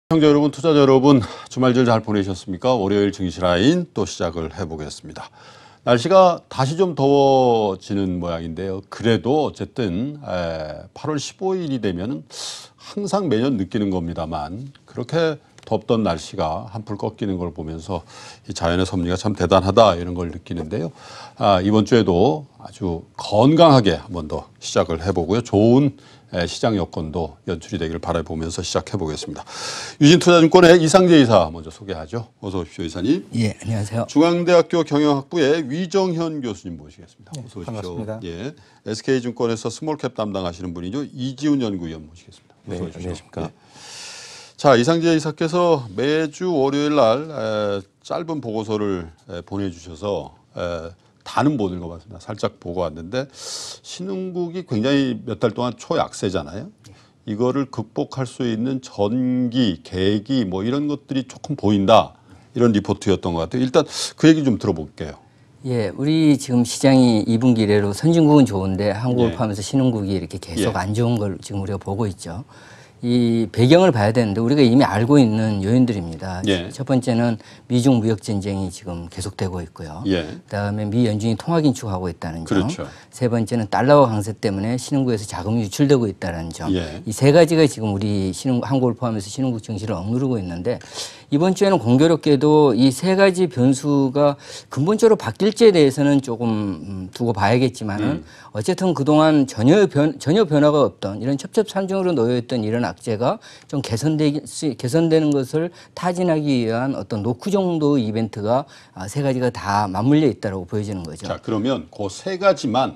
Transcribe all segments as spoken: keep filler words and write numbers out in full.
시청자 여러분, 투자자 여러분, 주말들 잘 보내셨습니까? 월요일 증시라인 또 시작을 해보겠습니다. 날씨가 다시 좀 더워지는 모양인데요. 그래도 어쨌든 팔월 십오일이 되면 항상 매년 느끼는 겁니다만 그렇게 덥던 날씨가 한풀 꺾이는 걸 보면서 이 자연의 섭리가 참 대단하다 이런 걸 느끼는데요. 아, 이번 주에도 아주 건강하게 한 번 더 시작을 해보고요. 좋은 시장 여건도 연출이 되기를 바라보면서 시작해 보겠습니다. 유진투자증권의 이상재 이사 먼저 소개하죠. 어서 오십시오, 이사님. 예, 안녕하세요. 중앙대학교 경영학부의 위정현 교수님 모시겠습니다. 어서 오십시오. 반갑습니다. 예, 에스케이증권에서 스몰캡 담당하시는 분이죠. 이지훈 연구위원 모시겠습니다. 어서 네, 오십시오. 안녕하십니까. 예. 자, 이상재 이사께서 매주 월요일 날 에, 짧은 보고서를 에, 보내주셔서 에, 다는 못 읽어봤습니다. 살짝 보고 왔는데 신흥국이 굉장히 몇 달 동안 초약세잖아요. 이거를 극복할 수 있는 전기, 계기 뭐 이런 것들이 조금 보인다. 이런 리포트였던 것 같아요. 일단 그 얘기 좀 들어볼게요. 예, 우리 지금 시장이 이 분기 이래로 선진국은 좋은데 한국을 예. 포함해서 신흥국이 이렇게 계속 예. 안 좋은 걸 지금 우리가 보고 있죠. 이 배경을 봐야 되는데 우리가 이미 알고 있는 요인들입니다. 예. 첫 번째는 미중 무역 전쟁이 지금 계속되고 있고요. 예. 그다음에 미 연준이 통화 긴축하고 있다는 점. 그렇죠. 세 번째는 달러화 강세 때문에 신흥국에서 자금이 유출되고 있다는 점. 예. 이 세 가지가 지금 우리 신흥 한국을 포함해서 신흥국 증시를 억누르고 있는데 이번 주에는 공교롭게도 이 세 가지 변수가 근본적으로 바뀔지에 대해서는 조금 두고 봐야겠지만은 음. 어쨌든 그동안 전혀 변 전혀 변화가 없던 이런 첩첩산중으로 놓여있던 이런 악재가 좀 개선되 개선되는 것을 타진하기 위한 어떤 노크 정도의 이벤트가 세 가지가 다 맞물려 있다고 보여지는 거죠. 자, 그러면 그 세 가지만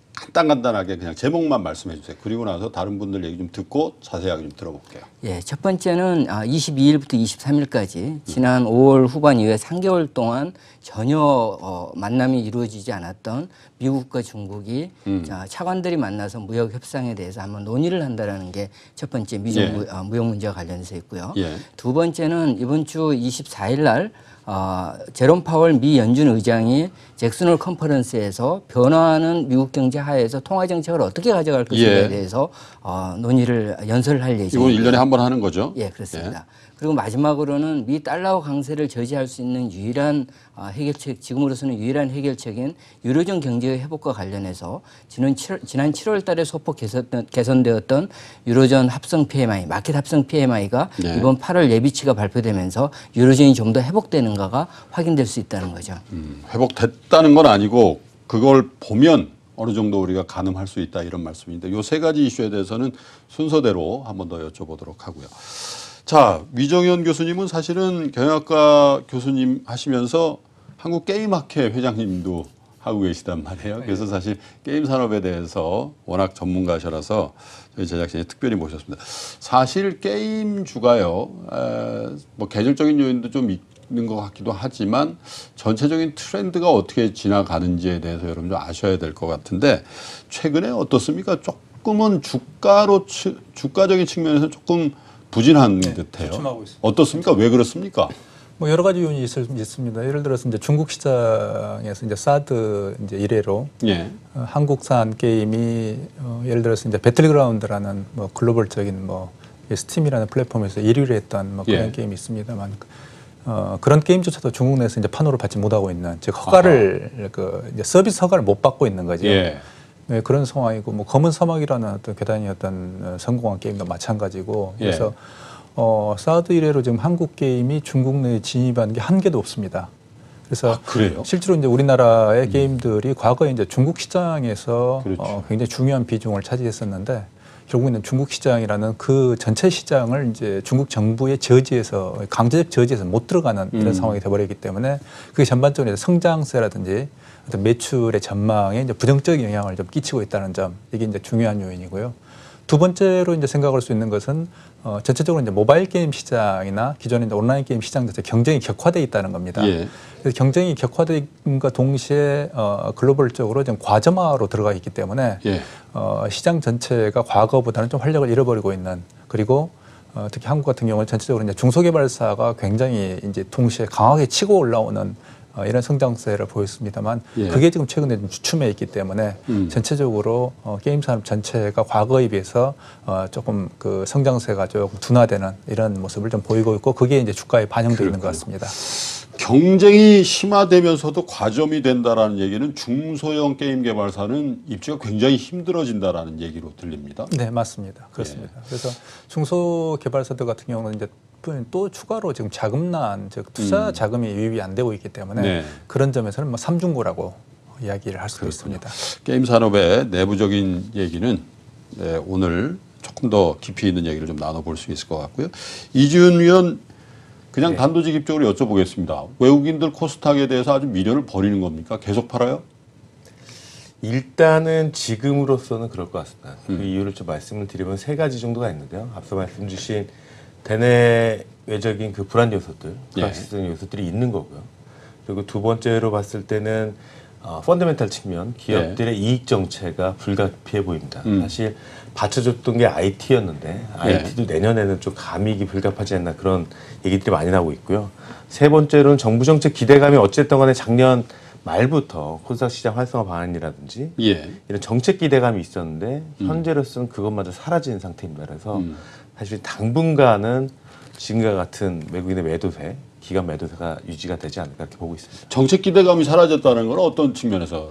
간단간단하게 그냥 제목만 말씀해 주세요. 그리고 나서 다른 분들 얘기 좀 듣고 자세하게 좀 들어볼게요. 예, 첫 번째는 이십이일부터 이십삼일까지 지난 오월 후반 이후에 삼 개월 동안 전혀 어, 만남이 이루어지지 않았던 미국과 중국이 음. 자, 차관들이 만나서 무역 협상에 대해서 한번 논의를 한다라는 게 첫 번째 미중 예. 무, 어, 무역 문제와 관련해서 있고요. 예. 두 번째는 이번 주 이십사일 날 어, 제롬 파월 미 연준 의장이 잭슨홀 컨퍼런스에서 변화하는 미국 경제 하에서 통화 정책을 어떻게 가져갈 것인가에 예. 대해서 어, 논의를 연설을 할 예정입니다. 이건 일 년에 한 번 하는 거죠? 예, 그렇습니다. 그리고 마지막으로는 미 달러화 강세를 저지할 수 있는 유일한 해결책, 지금으로서는 유일한 해결책인 유로존 경제의 회복과 관련해서 지난 칠월, 지난 칠월 달에 소폭 개선, 개선되었던 유로존 합성 피엠아이, 마켓 합성 피엠아이가 네. 이번 팔월 예비치가 발표되면서 유로존이 좀 더 회복되는가가 확인될 수 있다는 거죠. 음, 회복됐다는 건 아니고 그걸 보면 어느 정도 우리가 가늠할 수 있다 이런 말씀인데 요 세 가지 이슈에 대해서는 순서대로 한 번 더 여쭤보도록 하고요. 자, 위정현 교수님은 사실은 경영학과 교수님 하시면서 한국게임학회 회장님도 하고 계시단 말이에요. 그래서 사실 게임 산업에 대해서 워낙 전문가셔라서 저희 제작진이 특별히 모셨습니다. 사실 게임주가요, 에, 뭐 계절적인 요인도 좀 있는 것 같기도 하지만 전체적인 트렌드가 어떻게 지나가는지에 대해서 여러분 좀 아셔야 될 것 같은데 최근에 어떻습니까? 조금은 주가로 주가적인 측면에서 조금 부진한 네, 듯해요. 주춤하고 있습니다. 어떻습니까? 왜 그렇습니까? 뭐 여러 가지 요인이 있을, 있습니다. 예를 들어서 이제 중국 시장에서 이제 사드 이제 이래로 예. 어, 한국산 게임이 어, 예를 들어서 이제 배틀그라운드라는 뭐 글로벌적인 뭐 스팀이라는 플랫폼에서 일 위를 했던 뭐 그런 예. 게임이 있습니다만 어, 그런 게임조차도 중국 내에서 이제 판호를 받지 못하고 있는 즉 허가를 아하. 그 이제 서비스 허가를 못 받고 있는 거죠. 예. 네, 그런 상황이고 뭐 검은 사막이라는 어떤 대단히 어떤 성공한 게임도 마찬가지고 그래서 예. 어, 사드 이래로 지금 한국 게임이 중국 내에 진입한 게 한 개도 없습니다. 그래서 아, 그래요? 실제로 이제 우리나라의 음. 게임들이 과거에 이제 중국 시장에서 그렇죠. 어, 굉장히 중요한 비중을 차지했었는데 결국에는 중국 시장이라는 그 전체 시장을 이제 중국 정부의 저지에서 강제적 저지에서 못 들어가는 이런 음. 상황이 돼버리기 때문에 그게 전반적으로 성장세라든지 어떤 매출의 전망에 이제 부정적인 영향을 좀 끼치고 있다는 점 이게 이제 중요한 요인이고요. 두 번째로 이제 생각할 수 있는 것은 어, 전체적으로 이제 모바일 게임 시장이나 기존의 이제 온라인 게임 시장 자체 경쟁이 격화돼 있다는 겁니다. 예. 그래서 경쟁이 격화됨과 동시에 어, 글로벌적으로 좀 과점화로 들어가 있기 때문에 예. 어, 시장 전체가 과거보다는 좀 활력을 잃어버리고 있는 그리고 어, 특히 한국 같은 경우는 전체적으로 이제 중소개발사가 굉장히 이제 동시에 강하게 치고 올라오는 어, 이런 성장세를 보였습니다만 예. 그게 지금 최근에 좀 주춤해 있기 때문에 음. 전체적으로 어, 게임 산업 전체가 과거에 비해서 어, 조금 그 성장세가 조금 둔화되는 이런 모습을 좀 보이고 있고 그게 이제 주가에 반영되어 있는 것 같습니다. 경쟁이 심화되면서도 과점이 된다라는 얘기는 중소형 게임 개발사는 입지가 굉장히 힘들어진다라는 얘기로 들립니다. 네, 맞습니다. 그렇습니다. 그래서 중소 개발사들 같은 경우는 이제 또 추가로 지금 자금난, 즉 투자 음. 자금이 유입이 안 되고 있기 때문에 네. 그런 점에서는 뭐 삼중고라고 이야기를 할 수도 그렇군요. 있습니다. 게임 산업의 내부적인 얘기는 네, 오늘 조금 더 깊이 있는 얘기를 좀 나눠볼 수 있을 것 같고요. 이지훈 위원 그냥 네. 단도직입적으로 여쭤보겠습니다. 외국인들 코스닥에 대해서 아주 미련을 버리는 겁니까? 계속 팔아요? 일단은 지금으로서는 그럴 것 같습니다. 음. 그 이유를 좀 말씀을 드리면 세 가지 정도가 있는데요. 앞서 말씀 주신 대내외적인 그 불안 요소들, 예. 불확실성 요소들이 있는 거고요. 그리고 두 번째로 봤을 때는 어, 펀더멘탈 측면, 기업들의 이익 정체가 불가피해 보입니다. 음. 사실 받쳐줬던 게 아이티였는데 아이티도 내년에는 좀 감익이 불가피하지 않나 그런 얘기들이 많이 나오고 있고요. 세 번째로는 정부 정책 기대감이 어쨌든 간에 작년 말부터 코스닥 시장 활성화 방안이라든지 예. 이런 정책 기대감이 있었는데 현재로서는 그것마저 사라진 상태입니다. 그래서 음. 사실 당분간은 지금과 같은 외국인의 매도세, 기관 매도세가 유지가 되지 않을까 이렇게 보고 있습니다. 정책 기대감이 사라졌다는 건 어떤 측면에서?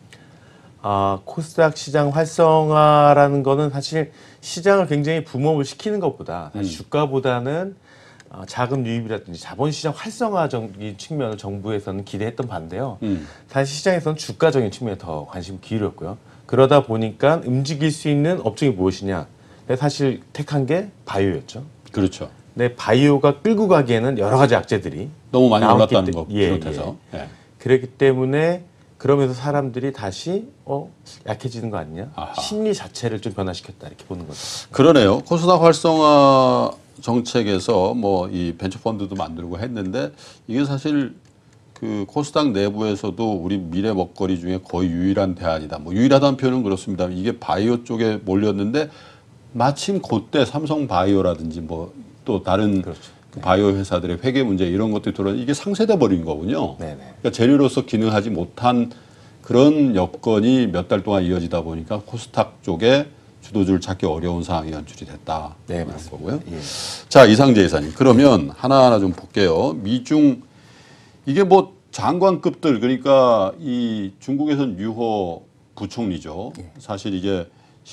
아, 코스닥 시장 활성화라는 거는 사실 시장을 굉장히 붐업을 시키는 것보다 사실 음. 주가보다는 어, 자금 유입이라든지 자본시장 활성화적인 측면을 정부에서는 기대했던 반대요. 음. 사실 시장에서는 주가적인 측면에 더 관심을 기울였고요. 그러다 보니까 움직일 수 있는 업종이 무엇이냐. 사실 택한 게 바이오였죠. 그렇죠. 근데 바이오가 끌고 가기에는 여러 가지 악재들이 너무 많이 나왔기 올랐다는 때- 거 예, 비롯해서. 예. 그렇기 때문에 그러면서 사람들이 다시 어 약해지는 거 아니냐? 아하. 심리 자체를 좀 변화시켰다 이렇게 보는 거죠. 그러네요. 코스닥 활성화 정책에서 뭐 이 벤처 펀드도 만들고 했는데 이게 사실 그 코스닥 내부에서도 우리 미래 먹거리 중에 거의 유일한 대안이다. 뭐 유일하다는 표현은 그렇습니다. 이게 바이오 쪽에 몰렸는데 마침 그때 삼성 바이오라든지 뭐 또 다른 그렇죠. 그 바이오 회사들의 회계 문제 이런 것들이 들어 이게 상쇄돼 버린 거군요. 네네. 그러니까 재료로서 기능하지 못한 그런 여건이 몇 달 동안 이어지다 보니까 코스닥 쪽에 주도주를 찾기 어려운 상황이 연출이 됐다. 네, 그런 맞습니다. 거고요. 예. 자, 이상재 이사님. 그러면 하나하나 좀 볼게요. 미중 이게 뭐 장관급들 그러니까 이 중국에서는 유호 부총리죠. 사실 이게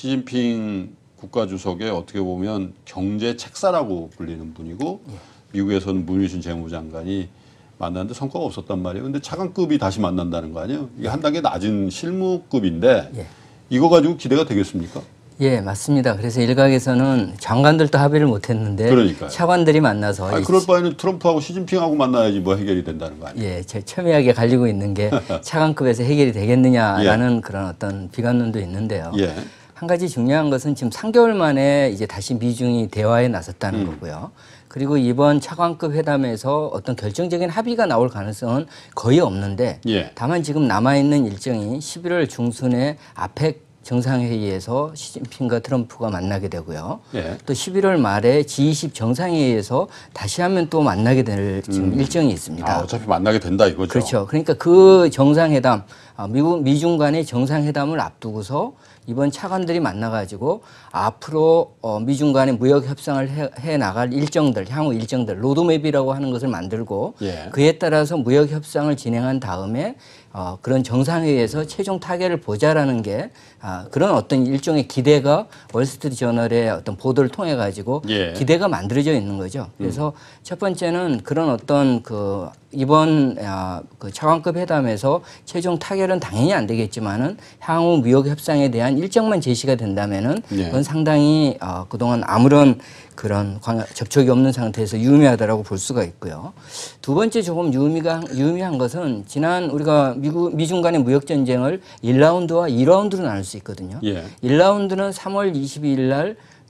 시진핑 국가주석의 어떻게 보면 경제 책사라고 불리는 분이고 미국에서는 문희준 재무장관이 만났는데 성과가 없었단 말이에요. 근데 차관급이 다시 만난다는 거 아니에요? 이게 한 단계 낮은 실무급인데 예. 이거 가지고 기대가 되겠습니까? 예, 맞습니다. 그래서 일각에서는 장관들도 합의를 못했는데 그러니까요. 차관들이 만나서 아니, 이 그럴 바에는 트럼프하고 시진핑하고 만나야지 뭐 해결이 된다는 거 아니에요? 예, 제 첨예하게 갈리고 있는 게 차관급에서 해결이 되겠느냐라는 그런 어떤 비관론도 있는데요. 예. 한 가지 중요한 것은 지금 삼 개월 만에 이제 다시 미중이 대화에 나섰다는 음. 거고요. 그리고 이번 차관급 회담에서 어떤 결정적인 합의가 나올 가능성은 거의 없는데 예. 다만 지금 남아있는 일정이 십일월 중순에 아펙 정상회의에서 시진핑과 트럼프가 만나게 되고요. 예. 또 십일월 말에 지 이십 정상회의에서 다시 한번 또 만나게 될 지금 일정이 있습니다. 아, 어차피 만나게 된다 이거죠. 그렇죠. 그러니까 그 정상회담, 아, 미국 미중 간의 정상회담을 앞두고서 이번 차관들이 만나가지고 앞으로 어, 미중 간의 무역 협상을 해, 해 나갈 일정들, 향후 일정들, 로드맵이라고 하는 것을 만들고 예. 그에 따라서 무역 협상을 진행한 다음에 어, 그런 정상회의에서 최종 타결을 보자라는 게 아, 그런 어떤 일종의 기대가 월스트리트 저널의 어떤 보도를 통해 가지고 예. 기대가 만들어져 있는 거죠. 그래서 첫 번째는 그런 어떤 그 이번 아, 그 차관급 회담에서 최종 타결은 당연히 안 되겠지만은 향후 무역 협상에 대한 일정만 제시가 된다면은 예. 그건 상당히 어, 그동안 아무런 그런 관- 접촉이 없는 상태에서 유의미하다라고 볼 수가 있고요. 두 번째 조금 유의미가, 유의미한 것은 지난 우리가 미국, 미중 간의 무역 전쟁을 일 라운드와 이 라운드로 나눌 수 있거든요. 예. 일 라운드는 삼월 이십이일 날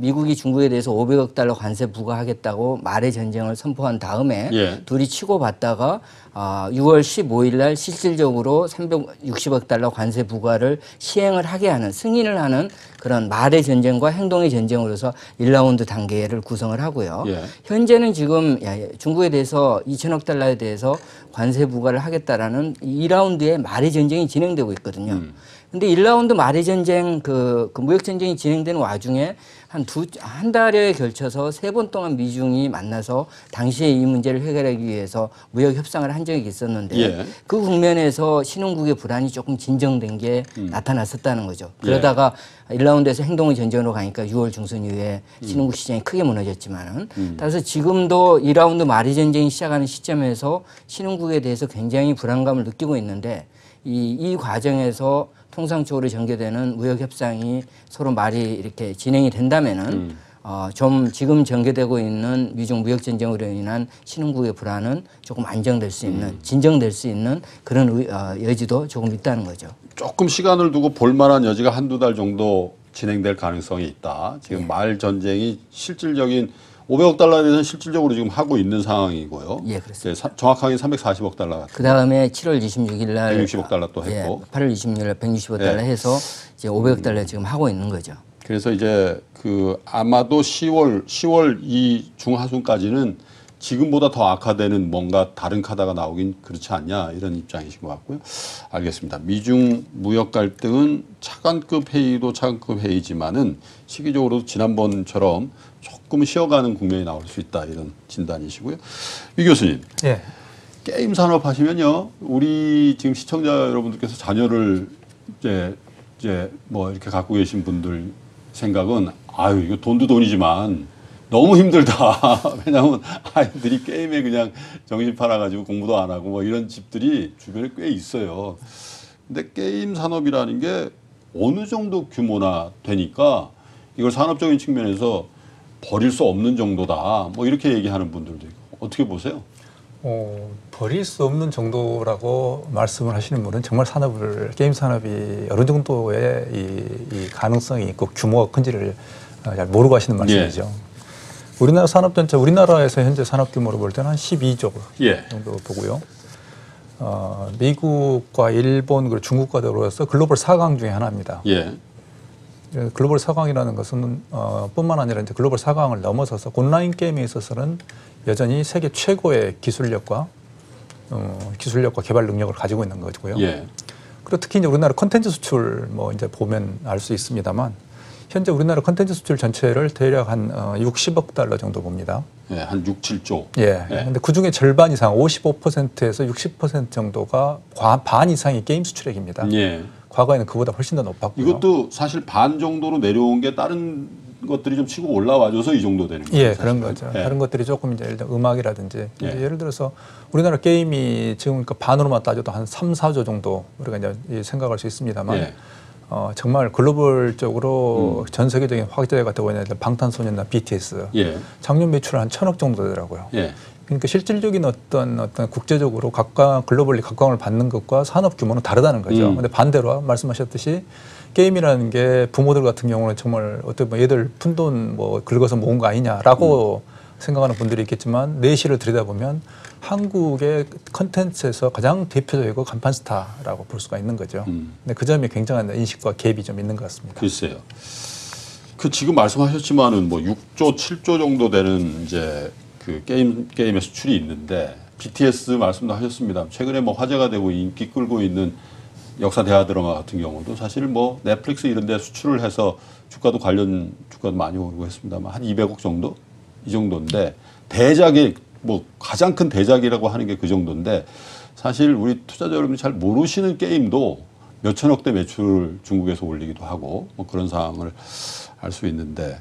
미국이 중국에 대해서 오백억 달러 관세 부과하겠다고 말의 전쟁을 선포한 다음에 예. 둘이 치고받다가 아, 유월 십오일 날 실질적으로 삼백육십억 달러 관세 부과를 시행을 하게 하는 승인을 하는 그런 말의 전쟁과 행동의 전쟁으로서 일 라운드 단계를 구성을 하고요. 예. 현재는 지금 중국에 대해서 이천억 달러에 대해서 관세 부과를 하겠다라는 이 라운드의 말의 전쟁이 진행되고 있거든요. 음. 근데 일 라운드 말의 전쟁 그, 그 무역 전쟁이 진행되는 와중에 한 두 한 달여에 걸쳐서 세 번 동안 미중이 만나서 당시에 이 문제를 해결하기 위해서 무역 협상을 한 적이 있었는데 예. 그 국면에서 신흥국의 불안이 조금 진정된 게 음. 나타났었다는 거죠. 그러다가 예. 일 라운드에서 행동의 전쟁으로 가니까 유월 중순 이후에 신흥국 시장이 크게 무너졌지만은 음. 따라서 지금도 이 라운드 말의 전쟁이 시작하는 시점에서 신흥국에 대해서 굉장히 불안감을 느끼고 있는데 이, 이 과정에서 통상적으로 전개되는 무역 협상이 서로 말이 이렇게 진행이 된다면은 음. 어, 좀 지금 전개되고 있는 미중 무역 전쟁으로 인한 신흥국의 불안은 조금 안정될 수 있는, 음. 진정될 수 있는 그런 의, 어, 여지도 조금 있다는 거죠. 조금 시간을 두고 볼만한 여지가 한두 달 정도 진행될 가능성이 있다. 지금 예. 말 전쟁이 실질적인 오백억 달러에 대해서는 실질적으로 지금 하고 있는 상황이고요. 예, 그렇습니다. 사, 정확하게 삼백사십억 달러 같은. 그 다음에 칠월 이십육일 날 백육십억 달러 또 했고. 예, 팔월 이십육일 날 백육십억 달러 예. 해서 이제 오백억 달러 지금 하고 있는 거죠. 그래서 이제 그 아마도 시월 시월 이 중하순까지는 지금보다 더 악화되는 뭔가 다른 카드가 나오긴 그렇지 않냐 이런 입장이신 것 같고요. 알겠습니다. 미중 무역 갈등은 차관급 회의도 차관급 회의지만은 시기적으로 지난번처럼 조금 쉬어가는 국면이 나올 수 있다 이런 진단이시고요. 유 교수님, 예. 게임 산업 하시면요, 우리 지금 시청자 여러분들께서 자녀를 이제 이제 뭐 이렇게 갖고 계신 분들 생각은 아유 이거 돈도 돈이지만 너무 힘들다. 왜냐하면 아이들이 게임에 그냥 정신 팔아가지고 공부도 안 하고 뭐 이런 집들이 주변에 꽤 있어요. 근데 게임 산업이라는 게 어느 정도 규모나 되니까 이걸 산업적인 측면에서 버릴 수 없는 정도다. 뭐 이렇게 얘기하는 분들도 있고 어떻게 보세요? 어, 버릴 수 없는 정도라고 말씀을 하시는 분은 정말 산업을 게임 산업이 어느 정도의 이, 이 가능성이 있고 규모가 큰지를 잘 모르고 하시는 말씀이죠. 예. 우리나라 산업 전체, 우리나라에서 현재 산업 규모로 볼 때는 한 십이조 예. 정도 보고요. 어, 미국과 일본 그리고 중국과 더불어서 글로벌 사 강 중에 하나입니다. 예. 글로벌 사 강이라는 것은 어, 뿐만 아니라 이제 글로벌 사 강을 넘어서서 온라인 게임에 있어서는 여전히 세계 최고의 기술력과 어, 기술력과 개발 능력을 가지고 있는 거고요. 예. 그리고 특히 이제 우리나라 콘텐츠 수출 뭐 이제 보면 알 수 있습니다만 현재 우리나라 콘텐츠 수출 전체를 대략 한 어, 육십억 달러 정도 봅니다. 예, 한 육, 칠조. 예. 예. 근데 그 중에 절반 이상 오십오 퍼센트에서 육십 퍼센트 정도가 과, 반 이상이 게임 수출액입니다. 예. 과거에는 그보다 훨씬 더 높았고요. 이것도 사실 반 정도로 내려온 게 다른 것들이 좀 치고 올라와줘서 이 정도 되는 거죠. 예, 사실은. 그런 거죠. 예. 다른 것들이 조금 이제 예를 들어 음악이라든지 예. 이제 예를 들어서 우리나라 게임이 지금 그 반으로만 따져도 한 삼, 사조 정도 우리가 이제 생각할 수 있습니다만 예. 어, 정말 글로벌적으로 음. 전 세계적인 화제가 되고 있는 방탄소년단 비티에스 예. 작년 매출 한 천억 정도 되더라고요. 예. 그러니까 실질적인 어떤 어떤 국제적으로 각광 글로벌리 각광을 받는 것과 산업 규모는 다르다는 거죠. 음. 근데 반대로 말씀하셨듯이 게임이라는 게 부모들 같은 경우는 정말 어떻게 보면 얘들 푼돈 뭐 긁어서 모은 거 아니냐라고 음. 생각하는 분들이 있겠지만 내실을 들여다보면 한국의 컨텐츠에서 가장 대표적이고 간판 스타라고 볼 수가 있는 거죠. 음. 근데 그 점이 굉장한 인식과 갭이 좀 있는 것 같습니다. 글쎄요. 그 지금 말씀하셨지만은 뭐 육조, 칠조 정도 되는 이제 그 게임 게임의 수출이 있는데 비티에스 말씀도 하셨습니다. 최근에 뭐 화제가 되고 인기 끌고 있는 역사 대하 드라마 같은 경우도 사실 뭐 넷플릭스 이런 데 수출을 해서 주가도 관련 주가도 많이 오르고 했습니다만 한 이백억 정도 이 정도인데 대작이 뭐 가장 큰 대작이라고 하는 게 그 정도인데 사실 우리 투자자 여러분이 잘 모르시는 게임도 몇천억대 매출을 중국에서 올리기도 하고 뭐 그런 상황을 알 수 있는데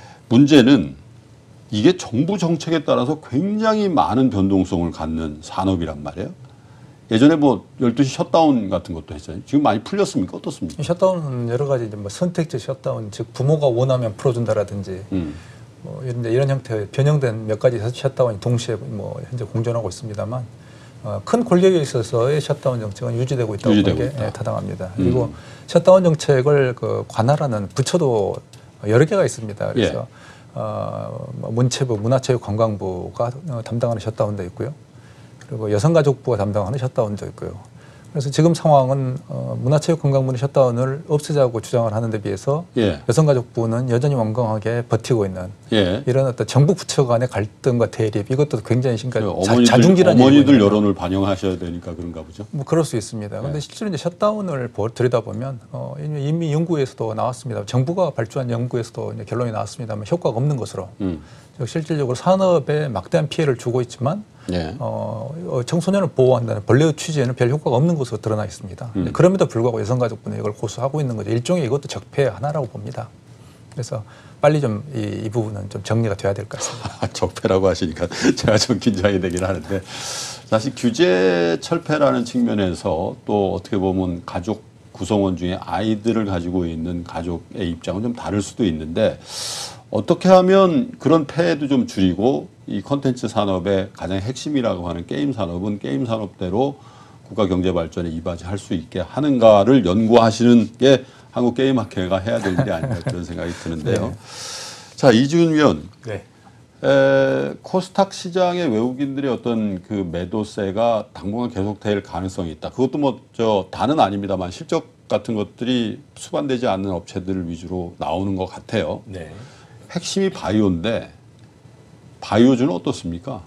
문제는 이게 정부 정책에 따라서 굉장히 많은 변동성을 갖는 산업이란 말이에요. 예전에 뭐 열두 시 셧다운 같은 것도 했잖아요. 지금 많이 풀렸습니까? 어떻습니까? 셧다운은 여러 가지 이제 뭐 선택적 셧다운, 즉 부모가 원하면 풀어준다라든지 음. 뭐 이런 이런 형태의 변형된 몇 가지 셧다운이 동시에 뭐 현재 공존하고 있습니다만 어, 큰 권력에 있어서의 셧다운 정책은 유지되고 있다고 보는 게 예, 타당합니다. 음. 그리고 셧다운 정책을 그 관할하는 부처도 여러 개가 있습니다. 그래서 예. 어, 뭐 문체부, 문화체육관광부가 어, 담당하는 셧다운도 있고요. 그리고 여성가족부가 담당하는 셧다운도 있고요. 그래서 지금 상황은 어, 문화체육관광부는 셧다운을 없애자고 주장을 하는 데 비해서 예. 여성가족부는 여전히 완강하게 버티고 있는 예. 이런 어떤 정부 부처 간의 갈등과 대립 이것도 굉장히 심각 어머니들, 자중질환이 어머니들 일고 있는 여론을 반영하셔야 되니까 그런가 보죠. 뭐 그럴 수 있습니다. 그런데 네. 실제로 이제 셧다운을 보- 들여다보면 어, 이미 이미 연구에서도 나왔습니다. 정부가 발주한 연구에서도 이제 결론이 나왔습니다만 효과가 없는 것으로. 음. 즉 실질적으로 산업에 막대한 피해를 주고 있지만 예. 어, 어, 청소년을 보호한다는 본래의 취지에는 별 효과가 없는 것으로 드러나 있습니다. 음. 그럼에도 불구하고 여성가족부는 이걸 고수하고 있는 거죠. 일종의 이것도 적폐의 하나라고 봅니다. 그래서 빨리 좀 이 이 부분은 좀 정리가 돼야 될 것 같습니다. 적폐라고 하시니까 제가 좀 긴장이 되긴 하는데 사실 규제 철폐라는 측면에서 또 어떻게 보면 가족 구성원 중에 아이들을 가지고 있는 가족의 입장은 좀 다를 수도 있는데 어떻게 하면 그런 폐해도 좀 줄이고 이 콘텐츠 산업의 가장 핵심이라고 하는 게임 산업은 게임 산업대로 국가 경제 발전에 이바지할 수 있게 하는가를 연구하시는 게 한국게임학회가 해야 될 일이 아닌가 그런 생각이 드는데요. 네. 자, 이지훈 위원. 네. 에, 코스닥 시장의 외국인들의 어떤 그 매도세가 당분간 계속될 가능성이 있다. 그것도 뭐 저 다는 아닙니다만 실적 같은 것들이 수반되지 않는 업체들 위주로 나오는 것 같아요. 네. 핵심이 바이오인데 바이오주는 어떻습니까?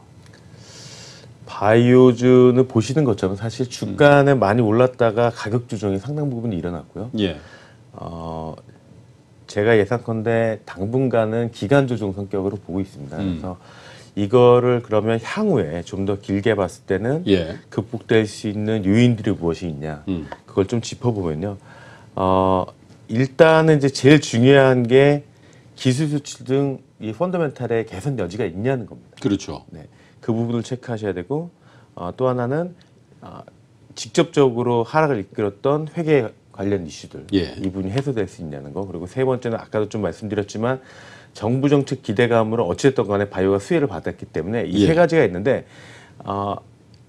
바이오주는 보시는 것처럼 사실 주가는 음. 많이 올랐다가 가격 조정이 상당 부분이 일어났고요. 예. 어, 제가 예상컨대 당분간은 기간 조정 성격으로 보고 있습니다. 음. 그래서 이거를 그러면 향후에 좀 더 길게 봤을 때는 예. 극복될 수 있는 요인들이 무엇이 있냐 음. 그걸 좀 짚어보면요. 어, 일단은 이제 제일 중요한 게 기술 수출 등 이 펀더멘탈의 개선 여지가 있냐는 겁니다. 그렇죠. 네, 그 부분을 체크하셔야 되고 어, 또 하나는 어, 직접적으로 하락을 이끌었던 회계 관련 이슈들 예. 이 부분이 해소될 수 있냐는 거. 그리고 세 번째는 아까도 좀 말씀드렸지만 정부 정책 기대감으로 어찌됐든 간에 바이오가 수혜를 받았기 때문에 이 세 예. 가지가 있는데 어,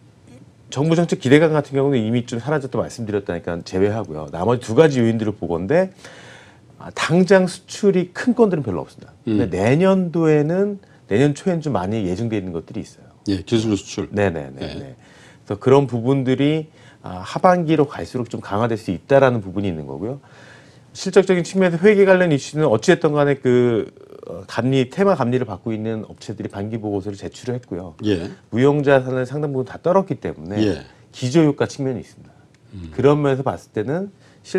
정부 정책 기대감 같은 경우는 이미 좀 사라졌다 말씀드렸다니까 제외하고요. 나머지 두 가지 요인들을 보건데 아, 당장 수출이 큰 건들은 별로 없습니다. 근데 음. 내년도에는 내년 초에는 좀 많이 예정되어 있는 것들이 있어요. 예, 기술 수출. 네네네. 네. 네. 그래서 그런 부분들이 아, 하반기로 갈수록 좀 강화될 수 있다라는 부분이 있는 거고요. 실적적인 측면에서 회계 관련 이슈는 어찌됐든 간에 그 어, 감리 테마 감리를 받고 있는 업체들이 반기 보고서를 제출을 했고요. 예. 무형자산을 상당 부분 다 떨었기 때문에 예. 기저효과 측면이 있습니다. 음. 그런 면에서 봤을 때는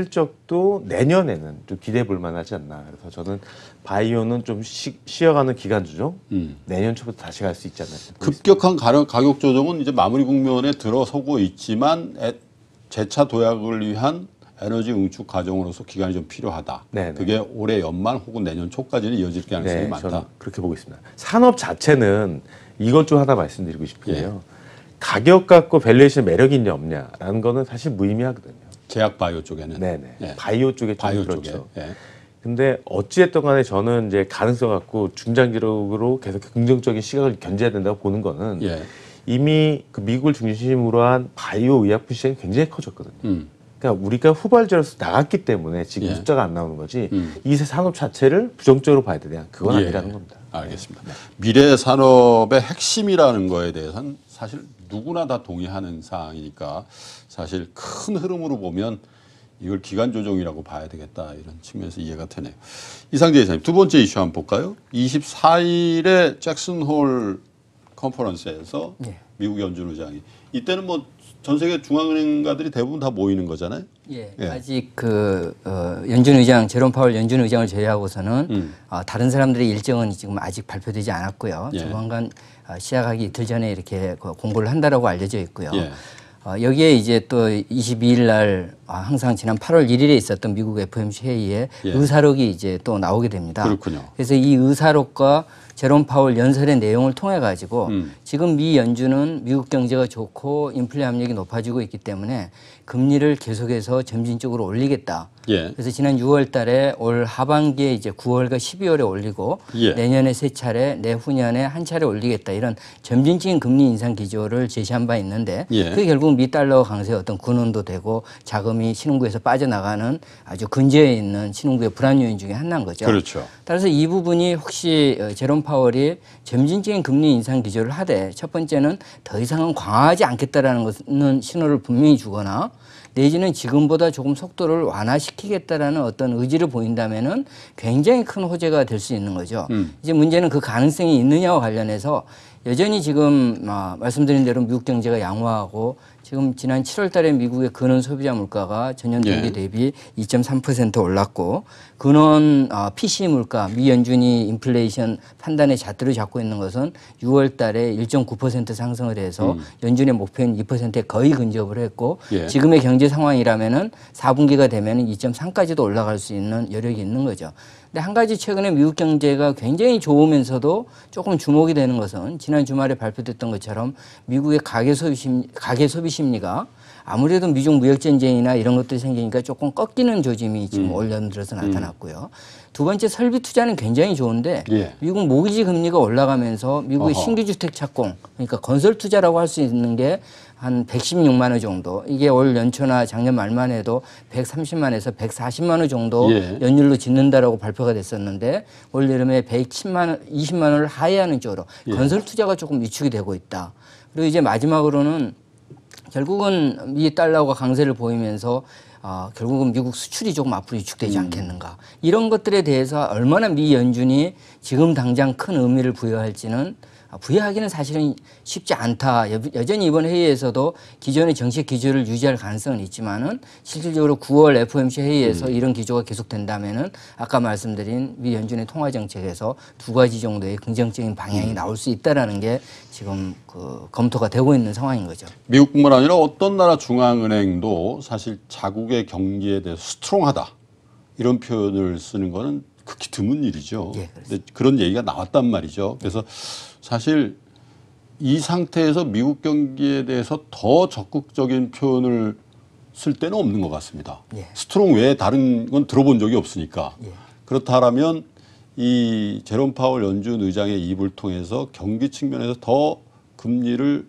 실적도 내년에는 좀 기대해 볼 만하지 않나. 그래서 저는 바이오는 좀 쉬, 쉬어가는 기간 조정 음. 내년 초부터 다시 갈 수 있지 않나 싶습니다. 급격한 가격, 가격 조정은 이제 마무리 국면에 들어서고 있지만 에, 재차 도약을 위한 에너지 응축 과정으로서 기간이 좀 필요하다. 네네. 그게 올해 연말 혹은 내년 초까지는 이어질 가능성이 네, 많다. 저는 그렇게 보고 있습니다. 산업 자체는 이것 좀 하나 말씀드리고 싶은데요. 예. 가격 갖고 밸류에이션 매력이 있냐 없냐라는 거는 사실 무의미하거든요. 제약 바이오 쪽에는. 네네. 예. 바이오 쪽에 좀 바이오 그렇죠. 쪽에. 예. 근데 어찌됐든 간에 저는 이제 가능성 갖고 중장기적으로 계속 긍정적인 시각을 견제해야 된다고 보는 거는 예. 이미 그 미국을 중심으로 한 바이오 의약품 시장이 굉장히 커졌거든요. 음. 그러니까 우리가 후발주로서 나갔기 때문에 지금 예. 숫자가 안 나오는 거지 음. 이 산업 자체를 부정적으로 봐야 되냐 그건 예. 아니라는 겁니다. 알겠습니다. 미래 산업의 핵심이라는 거에 대해서는 사실 누구나 다 동의하는 사항이니까 사실 큰 흐름으로 보면 이걸 기간 조정이라고 봐야 되겠다 이런 측면에서 이해가 되네요. 이상재 이사님 두 번째 이슈 한번 볼까요? 이십사 일에 잭슨홀 컨퍼런스에서 예. 미국 연준 의장이 이때는 뭐 전 세계 중앙은행가들이 대부분 다 모이는 거잖아요. 예, 예. 아직 그 어, 연준 의장 제롬 파월 연준 의장을 제외하고서는 음. 어, 다른 사람들의 일정은 지금 아직 발표되지 않았고요. 예. 조만간 어, 시작하기 이틀 전에 이렇게 그 공고를 한다라고 알려져 있고요. 예. 어, 여기에 이제 또 이십이 일 날 아, 항상 지난 팔월 일일에 있었던 미국 에프오엠씨 회의에 예. 의사록이 이제 또 나오게 됩니다. 그렇군요. 그래서 이 의사록과 제롬 파월 연설의 내용을 통해 가지고 음. 지금 미 연준은 미국 경제가 좋고 인플레 압력이 높아지고 있기 때문에 금리를 계속해서 점진적으로 올리겠다. 예. 그래서 지난 유월 달에 올 하반기에 이제 구월과 십이월에 올리고 예. 내년에 세 차례, 내후년에 한 차례 올리겠다. 이런 점진적인 금리 인상 기조를 제시한 바 있는데 예. 그게 결국 미 달러 강세의 어떤 근원도 되고 자금이 자금이 신흥국에서 빠져나가는 아주 근저에 있는 신흥국의 불안 요인 중에 하나인 거죠. 그렇죠. 따라서 이 부분이 혹시 제롬 파월이 점진적인 금리 인상 기조를 하되 첫 번째는 더 이상은 강화하지 않겠다라는 것은 신호를 분명히 주거나 내지는 지금보다 조금 속도를 완화시키겠다라는 어떤 의지를 보인다면은 굉장히 큰 호재가 될 수 있는 거죠. 음. 이제 문제는 그 가능성이 있느냐와 관련해서 여전히 지금 아, 말씀드린 대로 미국 경제가 양호하고 지금 지난 칠월 달에 미국의 근원 소비자 물가가 전년 동기 예. 대비 이 점 삼 퍼센트 올랐고 근원 아, 피씨 물가 미 연준이 인플레이션 판단의 잣대로 잡고 있는 것은 유월 달에 일 점 구 퍼센트 상승을 해서 음. 연준의 목표인 이 퍼센트에 거의 근접을 했고 예. 지금의 경제 상황이라면은 사 분기가 되면은 이 점 삼까지도 올라갈 수 있는 여력이 있는 거죠. 근데 한 가지 최근에 미국 경제가 굉장히 좋으면서도 조금 주목이 되는 것은 지난 주말에 발표됐던 것처럼 미국의 가계 소비 심리, 가계 소비 심리가 아무래도 미중 무역 전쟁이나 이런 것들이 생기니까 조금 꺾이는 조짐이 지금 음. 올 연들어서 나타났고요. 두 번째 설비 투자는 굉장히 좋은데 예. 미국 모기지 금리가 올라가면서 미국의 어허. 신규 주택 착공, 그러니까 건설 투자라고 할 수 있는 게 한 백십육만 원 정도. 이게 올 연초나 작년 말만 해도 백삼십만에서 백사십만 원 정도 예. 연율로 짓는다라고 발표가 됐었는데 올 여름에 백십만 원, 이십만 원을 하회하는 쪽으로 예. 건설 투자가 조금 위축이 되고 있다. 그리고 이제 마지막으로는 결국은 미 달러가 강세를 보이면서 어, 결국은 미국 수출이 조금 앞으로 위축되지 음. 않겠는가. 이런 것들에 대해서 얼마나 미 연준이 지금 당장 큰 의미를 부여할지는 부여하기는 사실은 쉽지 않다. 여, 여전히 이번 회의에서도 기존의 정책 기조를 유지할 가능성은 있지만은 실질적으로 구월 에프오엠씨 회의에서 음. 이런 기조가 계속된다면은 아까 말씀드린 미 연준의 통화 정책에서 두 가지 정도의 긍정적인 방향이 음. 나올 수 있다라는 게 지금 그 검토가 되고 있는 상황인 거죠. 미국뿐만 아니라 어떤 나라 중앙은행도 사실 자국의 경기에 대해서 스트롱하다 이런 표현을 쓰는 거는 극히 드문 일이죠. 예, 근데 그런 얘기가 나왔단 말이죠. 그래서 사실 이 상태에서 미국 경기에 대해서 더 적극적인 표현을 쓸 때는 없는 것 같습니다. 예. 스트롱 외에 다른 건 들어본 적이 없으니까. 예. 그렇다면 이 제롬 파월 연준 의장의 입을 통해서 경기 측면에서 더 금리를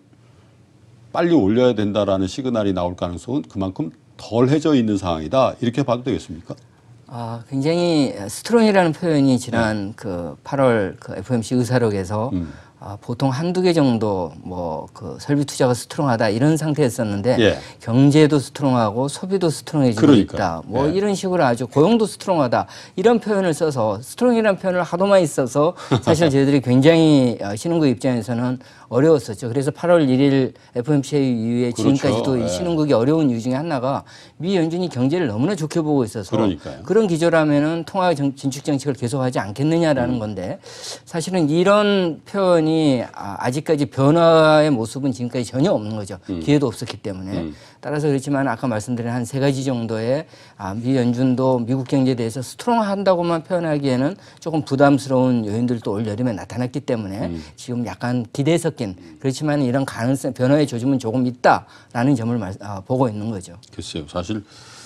빨리 올려야 된다라는 시그널이 나올 가능성은 그만큼 덜해져 있는 상황이다. 이렇게 봐도 되겠습니까? 아, 굉장히 스트롱이라는 표현이 지난 네. 그 팔월 그 에프오엠씨 의사록에서 음. 아, 보통 한두 개 정도 뭐 그 설비 투자가 스트롱하다 이런 상태였었는데 예. 경제도 스트롱하고 소비도 스트롱해지고 그러니까. 있다. 뭐 예. 이런 식으로 아주 고용도 스트롱하다. 이런 표현을 써서 스트롱이라는 표현을 하도 많이 써서 사실 저희들이 굉장히 신흥국 입장에서는 어려웠었죠. 그래서 팔월 일일 에프오엠씨 이후에 그렇죠. 지금까지도 예. 이 신흥국이 어려운 이유 중에 하나가 미 연준이 경제를 너무나 좋게 보고 있어서 그러니까요. 그런 기조라면은 통화 정, 진축 정책을 계속하지 않겠느냐라는 음. 건데 사실은 이런 표현이 아직까지 변화의 모습은 지금까지 전혀 없는 거죠. 음. 기회도 없었기 때문에. 음. 따라서 그렇지만 아까 말씀드린 한 세 가지 정도의 아, 미 연준도 미국 경제에 대해서 스트롱한다고만 표현하기에는 조금 부담스러운 요인들도 올 여름에 나타났기 때문에 음. 지금 약간 기대 섞인 그렇지만 이런 가능성 변화의 조짐은 조금 있다라는 점을 말, 아, 보고 있는 거죠. 글쎄요. 사실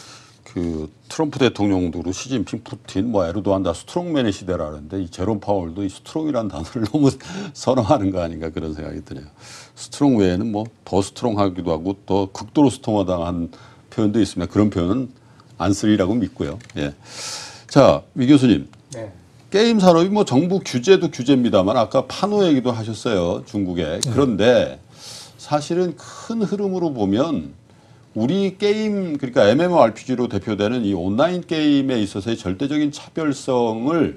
그 트럼프 대통령도 그렇고 시진핑, 푸틴, 뭐 에르도안 다 스트롱맨의 시대라는데 이 제롬 파월도 이 스트롱이라는 단어를 너무 선호하는 거 아닌가 그런 생각이 드네요. 스트롱 외에는 뭐 더 스트롱하기도 하고 더 극도로 스트롱하다한 표현도 있습니다. 그런 표현은 안 쓰리라고 믿고요. 예. 자, 위 교수님. 네. 게임 산업이 뭐 정부 규제도 규제입니다만 아까 판호 얘기도 하셨어요. 중국에. 그런데 사실은 큰 흐름으로 보면 우리 게임 그러니까 엠엠오알피지로 대표되는 이 온라인 게임에 있어서의 절대적인 차별성을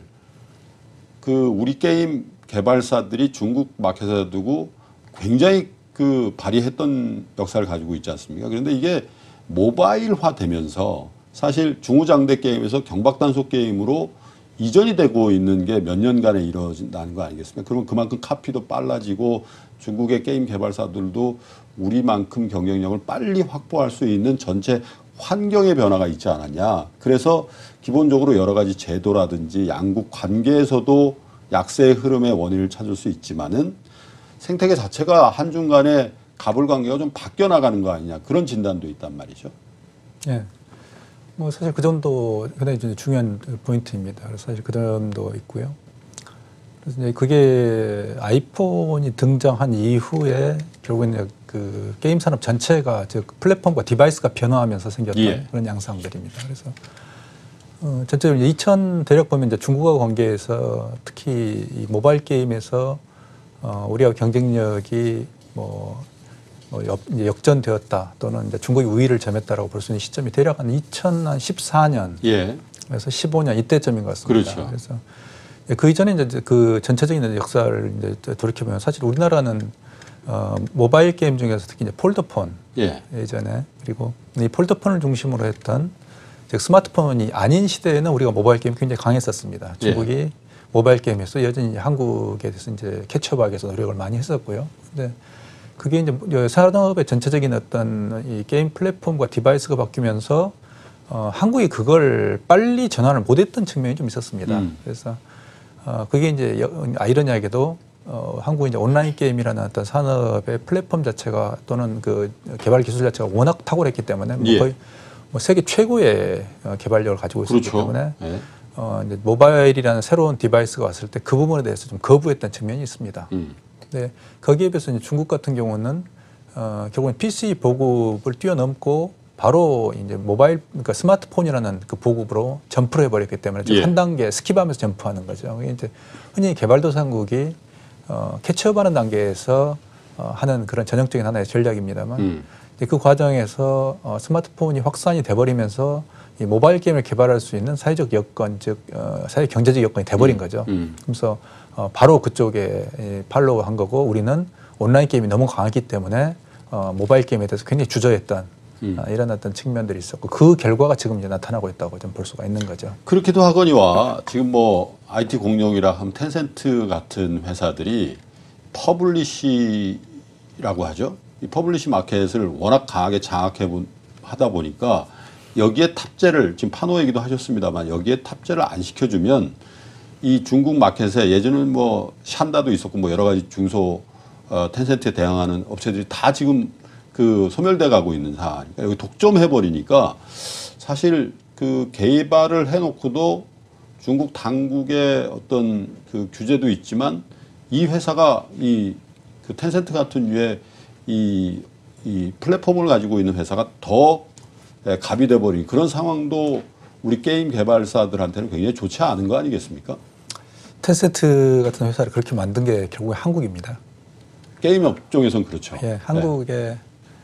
그 우리 게임 개발사들이 중국 마켓에 두고 굉장히 그 발휘했던 역사를 가지고 있지 않습니까? 그런데 이게 모바일화 되면서 사실 중후장대 게임에서 경박단속 게임으로 이전이 되고 있는 게 몇 년간에 이루어진다는 거 아니겠습니까? 그러면 그만큼 카피도 빨라지고 중국의 게임 개발사들도 우리만큼 경쟁력을 빨리 확보할 수 있는 전체 환경의 변화가 있지 않았냐. 그래서 기본적으로 여러 가지 제도라든지 양국 관계에서도 약세의 흐름의 원인을 찾을 수 있지만은 생태계 자체가 한중간에 갑을 관계가 좀 바뀌어 나가는 거 아니냐. 그런 진단도 있단 말이죠. 예. 뭐 사실 그 정도 굉장히 중요한 포인트입니다. 그래서 사실 그 점도 있고요. 그래서 이제 그게 아이폰이 등장한 이후에 결국에는 그 게임 산업 전체가 즉 플랫폼과 디바이스가 변화하면서 생겼던 예. 그런 양상들입니다. 그래서 어, 전체적으로 이천 대략 보면 이제 중국과 관계에서 특히 이 모바일 게임에서 어, 우리하고 경쟁력이 뭐, 뭐 역, 이제 역전되었다 또는 이제 중국이 우위를 점했다라고 볼 수 있는 시점이 대략 한 이천십사 년 예. 그래서 십오 년 이때쯤인 것 같습니다. 그렇죠. 그래서 그 이전에 이제 그 전체적인 역사를 이제 돌이켜보면 사실 우리나라는 어, 모바일 게임 중에서 특히 이제 폴더폰 예. 예전에 그리고 이 폴더폰을 중심으로 했던 즉 스마트폰이 아닌 시대에는 우리가 모바일 게임 굉장히 강했었습니다. 중국이 예. 모바일 게임에서 여전히 한국에 대해서 이제 캐치업하기 위해서 노력을 많이 했었고요. 근데 그게 이제 산업의 전체적인 어떤 이 게임 플랫폼과 디바이스가 바뀌면서 어, 한국이 그걸 빨리 전환을 못했던 측면이 좀 있었습니다. 음. 그래서 어, 그게 이제 아이러니하게도 어, 한국의 이제 온라인 게임이라는 어떤 산업의 플랫폼 자체가 또는 그 개발 기술 자체가 워낙 탁월했기 때문에 뭐 예. 거의 뭐 세계 최고의 어, 개발력을 가지고 있었기 그렇죠. 때문에 예. 어, 이제 모바일이라는 새로운 디바이스가 왔을 때 그 부분에 대해서 좀 거부했던 측면이 있습니다. 음. 네, 거기에 비해서 이제 중국 같은 경우는 어, 결국은 피씨 보급을 뛰어넘고 바로 이제 모바일 그러니까 스마트폰이라는 그 보급으로 점프를 해버렸기 때문에 좀 예. 한 단계 스킵하면서 점프하는 거죠. 이게 이제 흔히 개발도상국이 어, 캐치업하는 단계에서 어, 하는 그런 전형적인 하나의 전략입니다만 음. 이제 그 과정에서 어, 스마트폰이 확산이 돼버리면서 이 모바일 게임을 개발할 수 있는 사회적 여건, 즉 어, 사회 경제적 여건이 돼버린 거죠. 음. 그래서 어, 바로 그쪽에 이, 팔로우한 거고 우리는 온라인 게임이 너무 강하기 때문에 어, 모바일 게임에 대해서 굉장히 주저했던 음. 어, 이런 어떤 측면들이 있었고 그 결과가 지금 이제 나타나고 있다고 좀 볼 수가 있는 거죠. 그렇기도 하거니와 지금 뭐 아이티 공룡이라 하면 텐센트 같은 회사들이 퍼블리시라고 하죠. 이 퍼블리시 마켓을 워낙 강하게 장악해 본, 하다 보니까 여기에 탑재를 지금 파노 얘기도 하셨습니다만 여기에 탑재를 안 시켜주면 이 중국 마켓에 예전에는 뭐 샨다도 있었고 뭐 여러 가지 중소 어, 텐센트에 대항하는 업체들이 다 지금 그 소멸돼 가고 있는 상황이니까 여기 독점해 버리니까 사실 그 개발을 해놓고도 중국 당국의 어떤 그 규제도 있지만 이 회사가 이 그 텐센트 같은 류의 이, 이 플랫폼을 가지고 있는 회사가 더 갑이 돼 버린 그런 상황도 우리 게임 개발사들한테는 굉장히 좋지 않은 거 아니겠습니까? 텐센트 같은 회사를 그렇게 만든 게 결국에 한국입니다. 게임 업종에선 그렇죠. 예, 한국의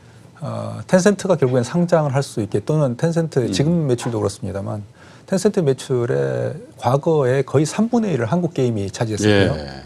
어, 텐센트가 결국엔 상장을 할 수 있게 또는 텐센트 음. 지금 매출도 그렇습니다만 텐센트 매출의 과거에 거의 삼분의 일을 한국 게임이 차지했었고요. 예.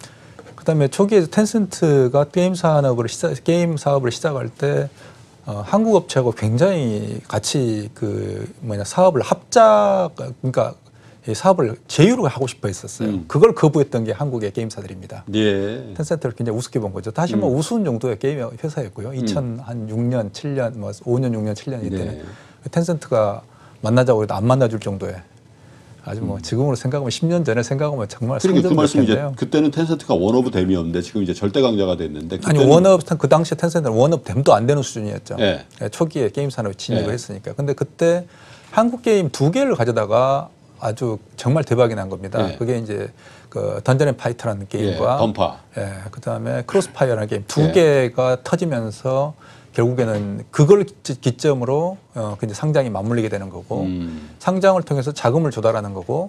그다음에 초기에 텐센트가 게임 산업을 시작, 게임 사업을 시작할 때 어, 한국 업체하고 굉장히 같이 그 뭐냐 사업을 합작 그러니까 이 사업을 제휴를 하고 싶어 했었어요. 음. 그걸 거부했던 게 한국의 게임사들입니다. 예. 텐센트를 굉장히 우습게 본 거죠. 다시 뭐 음. 우스운 정도의 게임 회사였고요. 이천육 년, 칠 년, 뭐 오 년, 육 년, 칠 년 이때는 네. 텐센트가 만나자고 해도 안 만나줄 정도의 아주 뭐 지금으로 생각하면 십 년 전에 생각하면 정말 그러니까 그 말씀 이제 상징적인데요. 그때는 텐센트가 원오브 댐이었는데 지금 이제 절대 강자가 됐는데 아니 그때는 원업 그 당시에 텐센트는 원업 댐도 안 되는 수준이었죠. 예. 예, 초기에 게임 산업에 진입을 예. 했으니까. 근데 그때 한국 게임 두 개를 가져다가 아주 정말 대박이 난 겁니다. 예. 그게 이제 그 던전 앤 파이터라는 게임과 예, 던파. 예, 그다음에 크로스파이어라는 게임 두 예. 개가 터지면서 결국에는 그걸 기- 기점으로 어, 이제 상장이 맞물리게 되는 거고 음. 상장을 통해서 자금을 조달하는 거고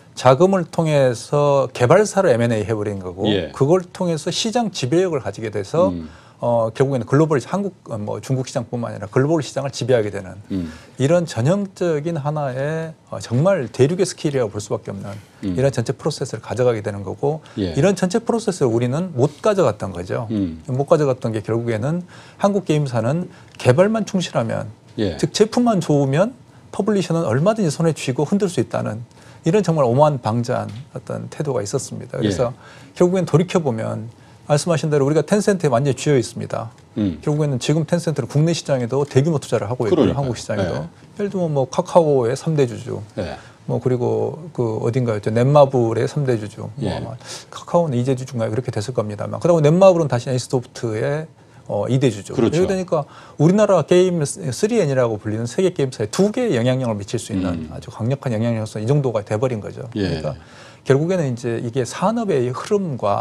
자금을 통해서 개발사를 엠 앤 에이 해버린 거고 예. 그걸 통해서 시장 지배력을 가지게 돼서 음. 어, 결국에는 글로벌 한국 어, 뭐 중국 시장뿐만 아니라 글로벌 시장을 지배하게 되는 음. 이런 전형적인 하나의 어, 정말 대륙의 스킬이라고 볼 수밖에 없는 음. 이런 전체 프로세스를 가져가게 되는 거고 예. 이런 전체 프로세스를 우리는 못 가져갔던 거죠. 음. 못 가져갔던 게 결국에는 한국 게임사는 개발만 충실하면 예. 즉 제품만 좋으면 퍼블리셔는 얼마든지 손에 쥐고 흔들 수 있다는 이런 정말 오만 방자한 어떤 태도가 있었습니다. 그래서 예. 결국엔 돌이켜보면 말씀하신 대로 우리가 텐센트에 완전히 쥐어 있습니다. 음. 결국에는 지금 텐센트는 국내 시장에도 대규모 투자를 하고 있고요. 그러니까요. 한국 시장에도. 예. 예를 들면 뭐 카카오의 삼 대 주주, 예. 뭐 그리고 그 어딘가였죠. 넷마블의 삼 대 주주. 예. 뭐 아마 카카오는 이 대 주주인가요? 그렇게 됐을 겁니다만. 그다음에 넷마블은 다시 에이스소프트의 어, 이 대 주주. 그렇죠. 이러다 보니까 우리나라 게임 쓰리 엔이라고 불리는 세계 게임사에 두 개의 영향력을 미칠 수 있는 음. 아주 강력한 영향력으로서 이 정도가 돼버린 거죠. 예. 그러니까 결국에는 이제 이게 산업의 흐름과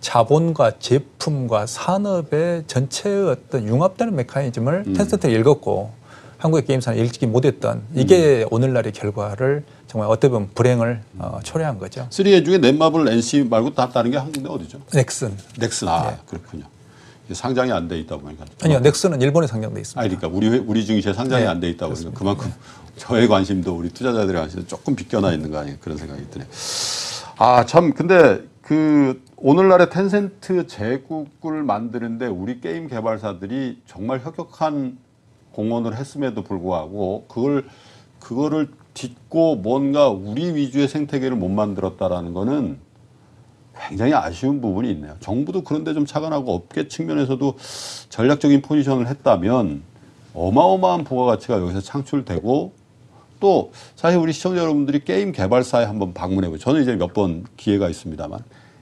자본과 제품과 산업의 전체의 어떤 융합되는 메커니즘을 음. 텐센트가 읽었고 한국의 게임 산업이 읽지 못했던 이게 음. 오늘날의 결과를 정말 어떻게 보면 불행을 어, 초래한 거죠. 쓰리에 중에 넷마블, 엔씨 말고 다 다른 게 한국에 어디죠? 넥슨. 넥슨. 아, 그렇군요. 이게 상장이 안 돼 있다 보니까. 아니요, 넥슨은 일본에 상장돼 있습니다. 아, 그러니까 우리 회- 우리 증시에 상장이 네, 안 돼 있다 보니까 그렇습니다. 그만큼 저의 관심도 우리 투자자들의 관심도 조금 비껴나 있는 거 아닌가 그런 생각이 드네요. 아, 참 근데 그 오늘날의 텐센트 제국을 만드는데 우리 게임 개발사들이 정말 혁혁한 공헌을 했음에도 불구하고 그걸 그거를 딛고 뭔가 우리 위주의 생태계를 못 만들었다라는 거는 굉장히 아쉬운 부분이 있네요. 정부도 그런데 좀 차관하고 업계 측면에서도 전략적인 포지션을 했다면 어마어마한 부가가치가 여기서 창출되고 또 사실 우리 시청자 여러분들이 게임 개발사에 한번 방문해 보죠. 저는 이제 몇 번 기회가 있습니다만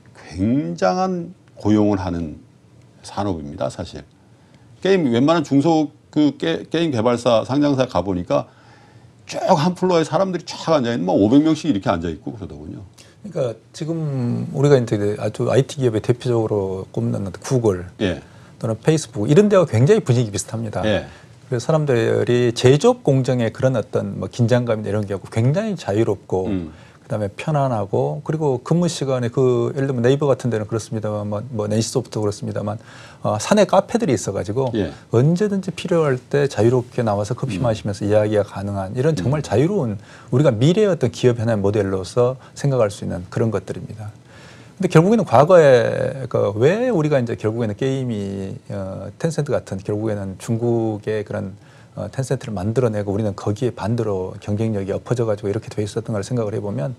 굉장한 고용을 하는 산업입니다. 사실 게임 웬만한 중소 그 게, 게임 개발사 상장사에 가 보니까 쭉 한 플로어에 사람들이 쫙 앉아 있는 뭐 오백 명씩 이렇게 앉아 있고 그러더군요. 그러니까 지금 우리가 이제 아주 아이티 기업의 대표적으로 꼽는 구글 예. 또는 페이스북 이런 데와 굉장히 분위기 비슷합니다. 예. 그래서 사람들이 제조업 공정의 그런 어떤 뭐 긴장감이나 이런 게 없고 굉장히 자유롭고 음. 그다음에 편안하고 그리고 근무 시간에 그 예를 들면 네이버 같은 데는 그렇습니다만 뭐, 뭐 네이시소프트도 그렇습니다만 어, 사내 카페들이 있어가지고 예. 언제든지 필요할 때 자유롭게 나와서 커피 음. 마시면서 이야기가 가능한 이런 정말 자유로운 우리가 미래의 어떤 기업 현황 모델로서 생각할 수 있는 그런 것들입니다. 근데 결국에는 과거에 그 왜 우리가 이제 결국에는 게임이 어, 텐센트 같은 결국에는 중국의 그런 어, 텐센트를 만들어내고 우리는 거기에 반대로 경쟁력이 엎어져 가지고 이렇게 돼 있었던 걸 생각을 해보면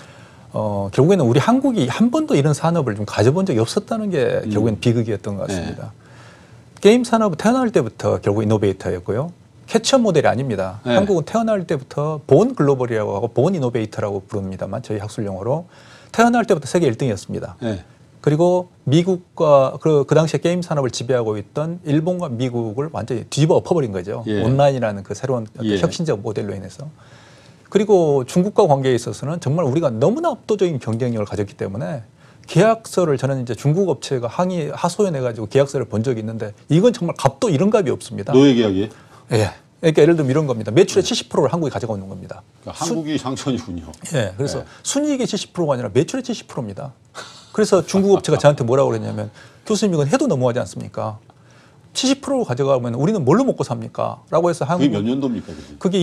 어, 결국에는 우리 한국이 한 번도 이런 산업을 좀 가져본 적이 없었다는 게 음. 결국엔 비극이었던 것 같습니다. 게임 산업은 태어날 때부터 결국 이노베이터였고요. 캐치업 모델이 아닙니다. 네. 한국은 태어날 때부터 본 글로벌이라고 하고 본 이노베이터라고 부릅니다만 저희 학술 용어로 태어날 때부터 세계 일 등이었습니다. 예. 그리고 미국과 그, 그 당시에 게임 산업을 지배하고 있던 일본과 미국을 완전히 뒤집어 엎어버린 거죠. 예. 온라인이라는 그 새로운 어떤 예. 혁신적 모델로 인해서. 그리고 중국과 관계에 있어서는 정말 우리가 너무나 압도적인 경쟁력을 가졌기 때문에 계약서를 저는 이제 중국 업체가 항의 하소연해 가지고 계약서를 본 적이 있는데 이건 정말 값도 이런 값이 없습니다. 노예 계약이 예. 그러니까 예를 들면 이런 겁니다. 매출의 칠십 퍼센트를 한국이 가져가 있는 겁니다. 그러니까 한국이 상천이군요. 예. 그래서 네. 순이익의 칠십 퍼센트가 아니라 매출의 칠십 퍼센트입니다. 그래서 중국 업체가 저한테 뭐라고 그랬냐면 교수님 이건 해도 너무하지 않습니까? 칠십 퍼센트를 가져가면 우리는 뭘로 먹고 삽니까? 라고 해서 그게 한국 몇 년도입니까? 그게? 그게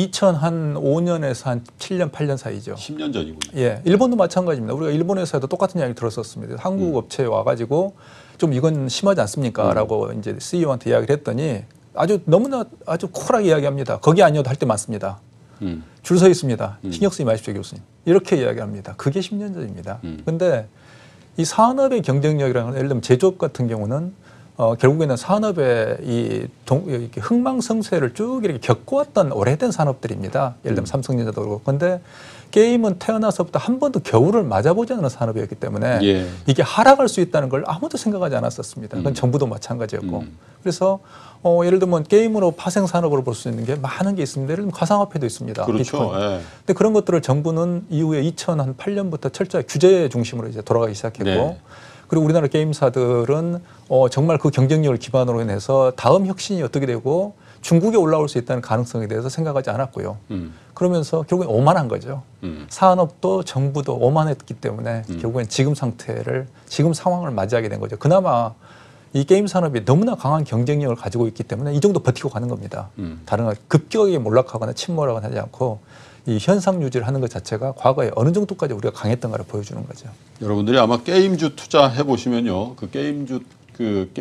이천오 년에서 한 칠 년, 팔 년 사이죠. 십 년 전이군요. 예, 일본도 마찬가지입니다. 우리가 일본에서도 똑같은 이야기 들었었습니다. 한국 음. 업체에 와가지고 좀 이건 심하지 않습니까? 음. 라고 이제 씨이오한테 이야기를 했더니 아주 너무나 아주 쿨하게 이야기합니다. 거기 아니어도 할 때 많습니다. 음. 줄 서 있습니다. 음. 신경 쓰지 마십시오, 교수님. 이렇게 이야기합니다. 그게 십 년 전입니다. 음. 근데 이 산업의 경쟁력이라는 건 예를 들면 제조업 같은 경우는 어, 결국에는 산업의 이 동, 이렇게 흥망성쇠를 쭉 이렇게 겪어왔던 오래된 산업들입니다. 예를 들면 음. 삼성전자도 그렇고. 근데 게임은 태어나서부터 한 번도 겨울을 맞아보지 않은 산업이었기 때문에 예. 이게 하락할 수 있다는 걸 아무도 생각하지 않았었습니다. 그건 음. 정부도 마찬가지였고. 음. 그래서 어, 예를 들면 게임으로 파생 산업으로 볼 수 있는 게 많은 게 있습니다. 예를 들면 가상화폐도 있습니다. 그렇죠. 비트코인. 예. 근데 그런 것들을 정부는 이후에 이천팔 년부터 철저히 규제 중심으로 이제 돌아가기 시작했고, 네. 그리고 우리나라 게임사들은 어, 정말 그 경쟁력을 기반으로 인해서 다음 혁신이 어떻게 되고 중국에 올라올 수 있다는 가능성에 대해서 생각하지 않았고요. 음. 그러면서 결국엔 오만한 거죠. 음. 산업도 정부도 오만했기 때문에 음. 결국엔 지금 상태를 지금 상황을 맞이하게 된 거죠. 그나마 이 게임 산업이 너무나 강한 경쟁력을 가지고 있기 때문에 이 정도 버티고 가는 겁니다. 음. 다른 건 급격하게 몰락하거나 침몰하거나 하지 않고 이 현상 유지를 하는 것 자체가 과거에 어느 정도까지 우리가 강했던가를 보여주는 거죠. 여러분들이 아마 게임주 투자해 보시면요, 그 게임주 그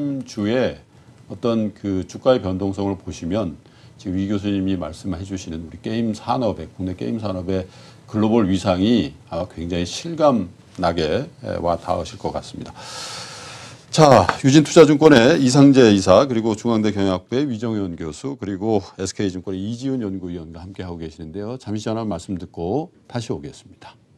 게임주의 어떤 그 주가의 변동성을 보시면 지금 위 교수님이 말씀해 주시는 우리 게임 산업의 국내 게임 산업의 글로벌 위상이 아마 굉장히 실감 나게 와 닿으실 것 같습니다. 자, 유진투자증권의 이상재 이사, 그리고 중앙대 경영학부의 위정현 교수, 그리고 에스케이증권의 이지훈 연구위원과 함께하고 계시는데요. 잠시 전화 말씀 듣고 다시 오겠습니다.